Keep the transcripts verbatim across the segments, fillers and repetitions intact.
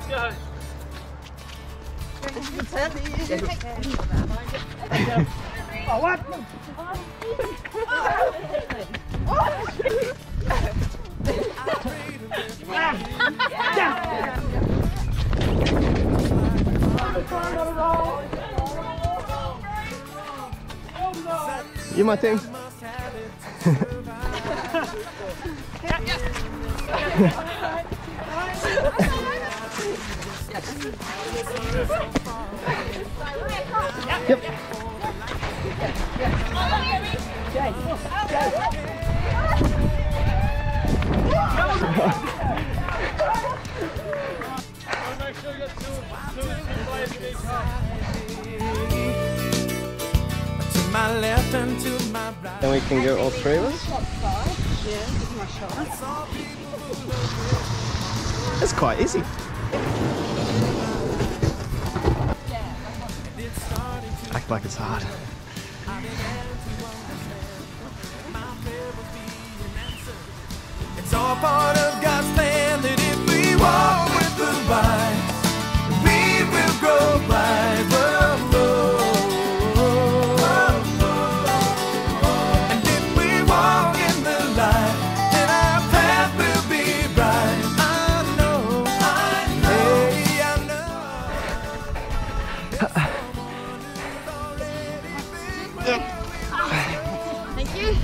let's go. Oh, what? You my team. Yep. Make sure you got two, two, two players in each half. To my left and to my right. Then we can go all three of us. Yeah, give my shot. That's quite easy. Act like it's hard. It's all part of God's plan that if we walk with the right, we will grow right. Whoa, whoa, whoa. And if we walk in the light, then our path will be bright. I know, I know, hey, I know. Thank you.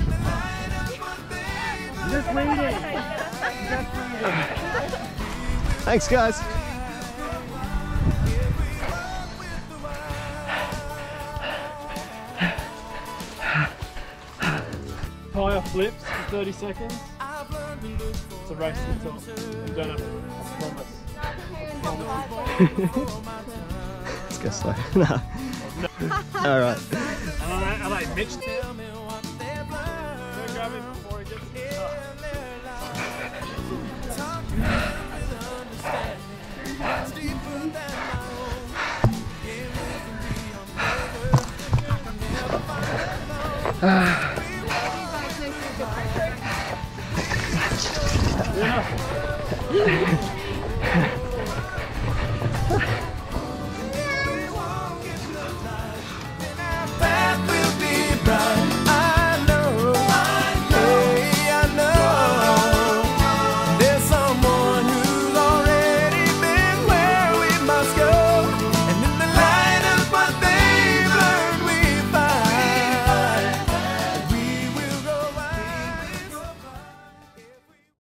Just read it. Just read it. Thanks, guys. Tyre flips for thirty seconds. It's a race to the top. You don't have to, I promise. Let's go slow. No. All right. I like, I like Mitch. Don't grab him before he gets to the top. Yeah.